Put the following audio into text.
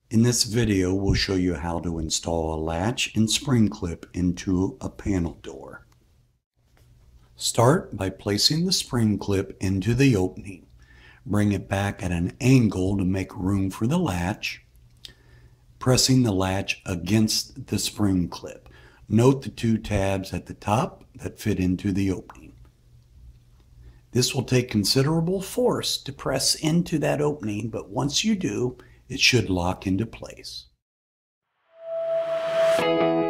In this video, we'll show you how to install a latch and spring clip into a panel door. Start by placing the spring clip into the opening. Bring it back at an angle to make room for the latch, pressing the latch against the spring clip. Note the two tabs at the top that fit into the opening. This will take considerable force to press into that opening, but once you do, it should lock into place.